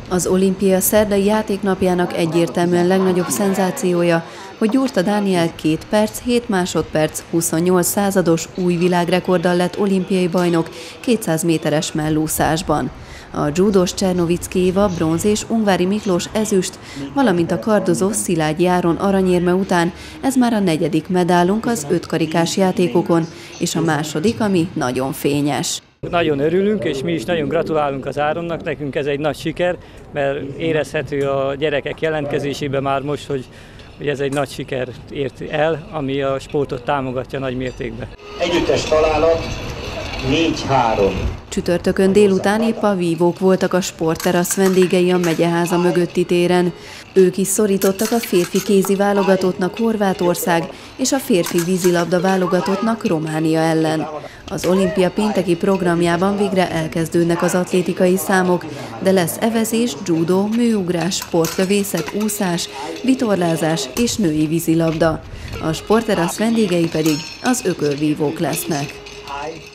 Az olimpia szerdai játéknapjának egyértelműen legnagyobb szenzációja, hogy Gyurta Dániel 2 perc, 7 másodperc, 28 százados új világrekorddal lett olimpiai bajnok 200 méteres mellúszásban. A dzsúdós Csernovicki Éva bronz és Ungvári Miklós ezüst, valamint a kardozó Szilágyi Áron aranyérme után ez már a 4. medálunk az 5 karikás játékokon, és a második, ami nagyon fényes. Nagyon örülünk, és mi is nagyon gratulálunk az Áronnak, nekünk ez egy nagy siker, mert érezhető a gyerekek jelentkezésében már most, hogy ez egy nagy siker ért el, ami a sportot támogatja nagy mértékben. Együttes találat 4-3. Csütörtökön délután épp a vívók voltak a sportterasz vendégei a megyeháza mögötti téren. Ők is szorítottak a férfi kézi válogatottnak Horvátország és a férfi vízilabda válogatottnak Románia ellen. Az olimpia pénteki programjában végre elkezdődnek az atlétikai számok, de lesz evezés, dzsúdó, műugrás, sportlövészet, úszás, vitorlázás és női vízilabda. A sportterasz vendégei pedig az ökölvívók lesznek.